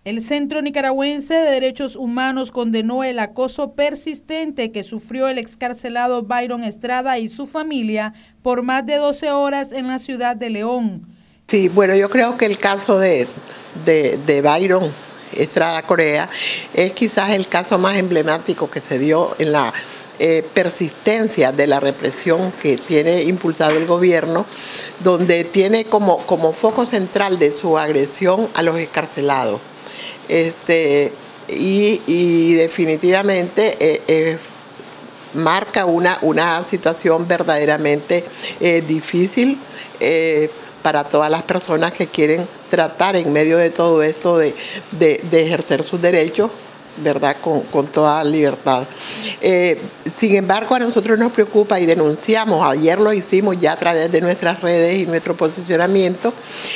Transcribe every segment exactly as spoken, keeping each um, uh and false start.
El Centro Nicaragüense de Derechos Humanos condenó el acoso persistente que sufrió el excarcelado Byron Estrada y su familia por más de doce horas en la ciudad de León. Sí, bueno, yo creo que el caso de, de, de Byron Estrada Correa es quizás el caso más emblemático que se dio en la eh, persistencia de la represión que tiene impulsado el gobierno, donde tiene como, como foco central de su agresión a los excarcelados. Este, y, y definitivamente eh, eh, marca una, una situación verdaderamente eh, difícil eh, para todas las personas que quieren tratar en medio de todo esto de, de, de ejercer sus derechos, ¿verdad? Con, con toda libertad. Eh, sin embargo, a nosotros nos preocupa y denunciamos, ayer lo hicimos ya a través de nuestras redes y nuestro posicionamiento,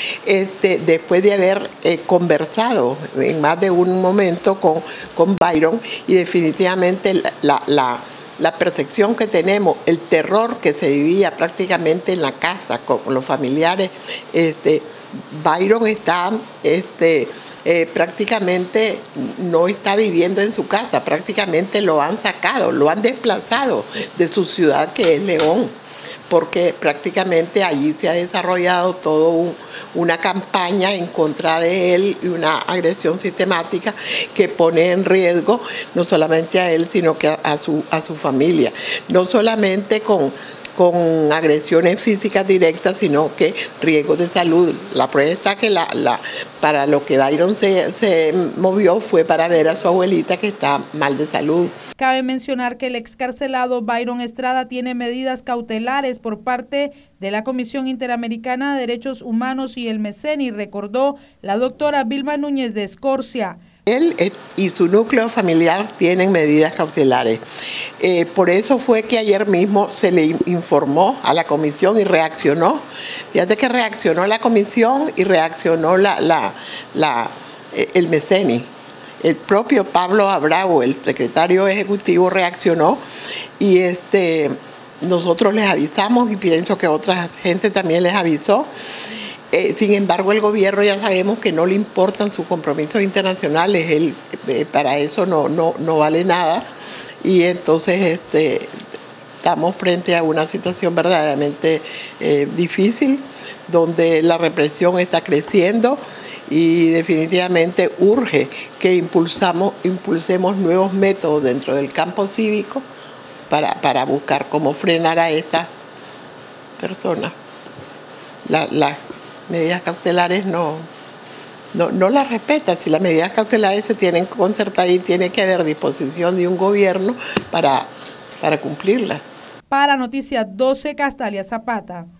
este, después de haber eh, conversado en más de un momento con, con Byron, y definitivamente la, la, la La percepción que tenemos, el terror que se vivía prácticamente en la casa con los familiares, este, Byron está este, eh, prácticamente no está viviendo en su casa, prácticamente lo han sacado, lo han desplazado de su ciudad que es León, porque prácticamente allí se ha desarrollado toda un, una campaña en contra de él y una agresión sistemática que pone en riesgo no solamente a él, sino que a, a, su, a su familia. No solamente con, con agresiones físicas directas, sino que riesgos de salud. La prueba está que la, la, para lo que Byron se, se movió fue para ver a su abuelita que está mal de salud. Cabe mencionar que el excarcelado Byron Estrada tiene medidas cautelares por parte de la Comisión Interamericana de Derechos Humanos y el MECENI, recordó la doctora Vilma Núñez de Escorcia. Él y su núcleo familiar tienen medidas cautelares. Eh, por eso fue que ayer mismo se le informó a la comisión y reaccionó. Fíjate que reaccionó la comisión y reaccionó la, la, la, el MECENI. El propio Pablo Abravo, el secretario ejecutivo, reaccionó y este, nosotros les avisamos y pienso que otra gente también les avisó. Eh, sin embargo, el gobierno ya sabemos que no le importan sus compromisos internacionales, él, eh, para eso no, no, no vale nada, y entonces este, estamos frente a una situación verdaderamente eh, difícil, donde la represión está creciendo y definitivamente urge que impulsamos, impulsemos nuevos métodos dentro del campo cívico para, para buscar cómo frenar a estas personas. La, las medidas cautelares no, no, no las respetan. Si las medidas cautelares se tienen que concertar y tiene que haber disposición de un gobierno para, para cumplirlas. Para Noticias doce, Castalia Zapata.